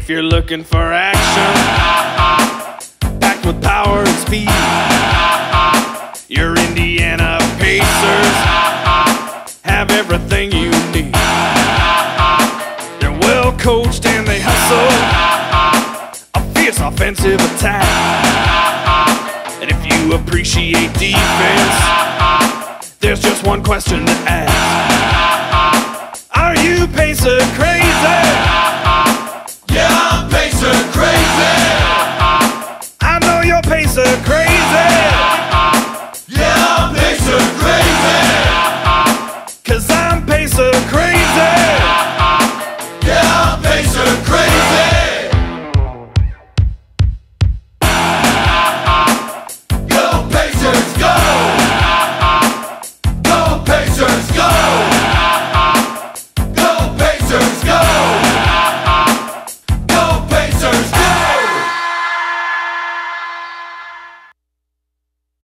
If you're looking for action, packed with power and speed, your Indiana Pacers have everything you need. They're well coached and they hustle, a fierce offensive attack. And if you appreciate defense, there's just one question to ask: are you Pacer crazy? Yeah, I'm Pacer crazy. I know you're Pacer crazy.